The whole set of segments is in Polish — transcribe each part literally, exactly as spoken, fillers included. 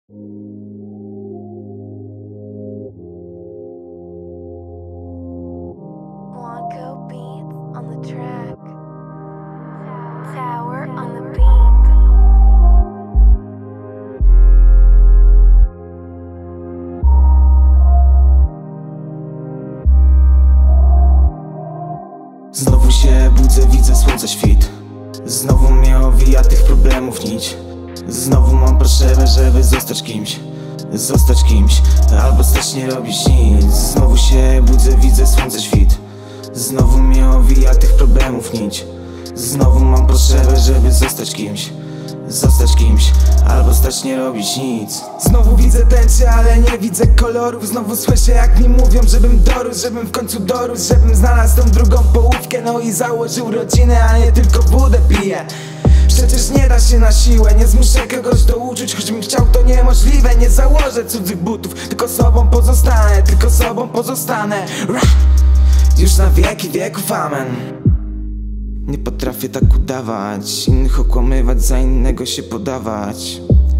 Blanco beats on the track. Tower on the beat. Znowu się budzę, widzę słońce świt. Znowu mnie owija tych problemów nić. Znowu mam potrzebę, żeby zostać kimś. Zostać kimś, albo stać nie robić nic. Znowu się budzę, widzę słońce świt. Znowu mnie owija tych problemów nić. Znowu mam potrzebę, żeby zostać kimś. Zostać kimś, albo stać nie robić nic. Znowu widzę tęczy, ale nie widzę kolorów. Znowu słyszę jak mi mówią, żebym dorósł, żebym w końcu dorósł, żebym znalazł tą drugą połówkę, no i założył rodzinę, a nie tylko wódę piję. Przecież nie da się na siłę, nie zmuszę kogoś do uczuć. Choćbym chciał, to niemożliwe. Nie założę cudzych butów, tylko sobą pozostanę, tylko sobą pozostanę. Już na wieki wieków, amen. Nie potrafię tak udawać, innych okłamywać, za innego się podawać.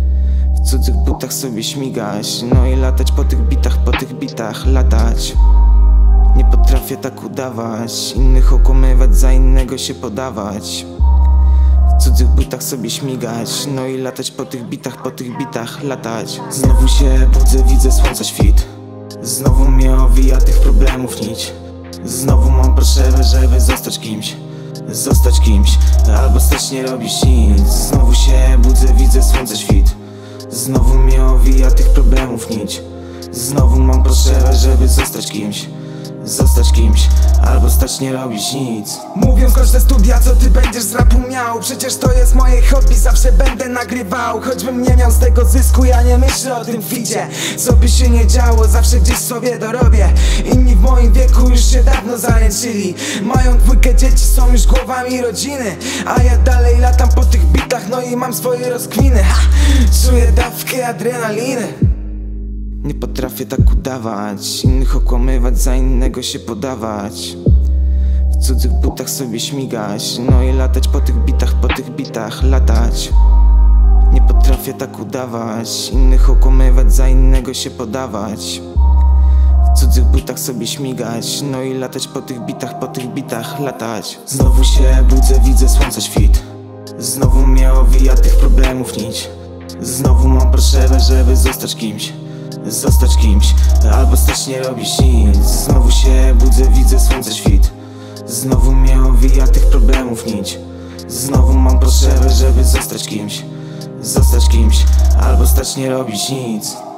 W cudzych butach sobie śmigać, no i latać po tych bitach, po tych bitach, latać. Nie potrafię tak udawać, innych okłamywać, za innego się podawać. W cudzych butach sobie śmigać, no i latać po tych bitach, po tych bitach, latać. Znowu się budzę, widzę słońca świt. Znowu mnie owija tych problemów nić. Znowu mam potrzebę, żeby zostać kimś. Zostać kimś, albo stać nie robić nic. Znowu się budzę, widzę słońce świt. Znowu mnie owija tych problemów nić. Znowu mam potrzebę, żeby zostać kimś. Zostać kimś, albo stać nie robić nic. Mówią koszty studia, co ty będziesz z rapu miał. Przecież to jest moje hobby, zawsze będę nagrywał. Choćbym nie miał z tego zysku, ja nie myślę o tym ficie. Co by się nie działo, zawsze gdzieś sobie dorobię. Inni w moim wieku już się dawno zaręczyli. Mają dwójkę dzieci, są już głowami rodziny. A ja dalej latam po tych bitach, no i mam swoje rozkwiny. Ha! Czuję dawkę adrenaliny. Nie potrafię tak udawać, innych okłamywać, za innego się podawać. W cudzych butach sobie śmigać, no i latać po tych bitach, po tych bitach, latać. Nie potrafię tak udawać, innych okłamywać, za innego się podawać. W cudzych butach sobie śmigać, no i latać po tych bitach, po tych bitach, latać. Znowu się budzę, widzę słońce świt. Znowu mnie owija tych problemów nić. Znowu mam potrzebę, żeby zostać kimś. Zostać kimś, albo stać nie robić nic. Znowu się budzę, widzę słońce świt. Znowu mnie owija tych problemów nić. Znowu mam potrzebę, żeby zostać kimś. Zostać kimś, albo stać nie robić nic.